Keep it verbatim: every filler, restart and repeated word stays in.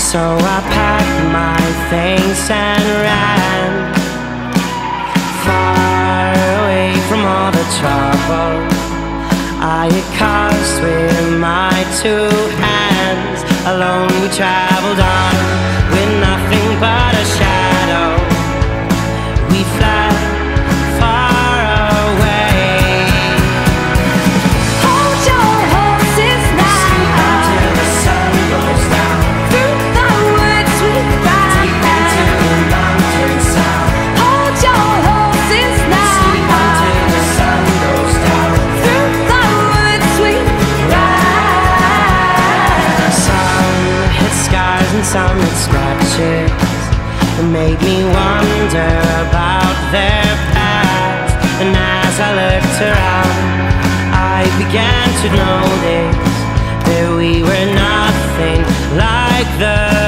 So I packed my things and ran far away from all the trouble I had caused with my two hands. Alone we traveled on with nothing but a shadow. We fled far away. Hold your horses now. Sleep until the sun goes down. Through the woods we ride. Deep into the mountain sound. Hold your horses now. Sleep until the sun goes down. Through the woods we ride. Some hit scars and some hit scratches. It made me wonder about their past. And as I looked around, I began to notice that we were nothing like the